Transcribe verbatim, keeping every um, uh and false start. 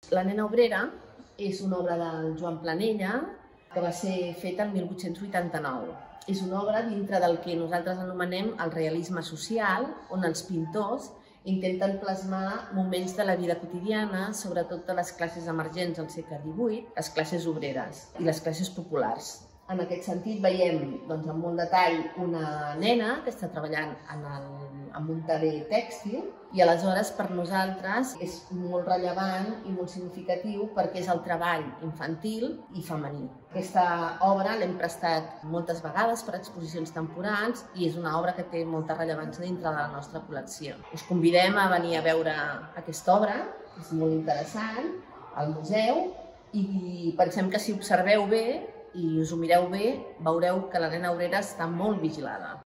La nena obrera és una obra del Joan Planella que va ser feta el mil vuit-cents vuitanta-nou. És una obra dintre del que nosaltres anomenem el realisme social, on els pintors intenten plasmar moments de la vida quotidiana, sobretot de les classes emergents al segle divuit, les classes obreres i les classes populars. En aquest sentit veiem doncs, amb molt detall una nena que està treballant en, el, en un taller tèxtil i aleshores per nosaltres és molt rellevant i molt significatiu perquè és el treball infantil i femení. Aquesta obra l'hem prestat moltes vegades per exposicions temporals i és una obra que té molta rellevància dintre de la nostra col·lecció. Us convidem a venir a veure aquesta obra, és molt interessant, al museu, i pensem que si observeu bé i us ho mireu bé, veureu que la nena obrera està molt vigilada.